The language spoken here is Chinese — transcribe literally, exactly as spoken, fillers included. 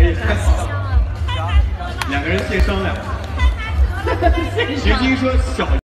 可以太好了，两个人先商量。徐晶说小。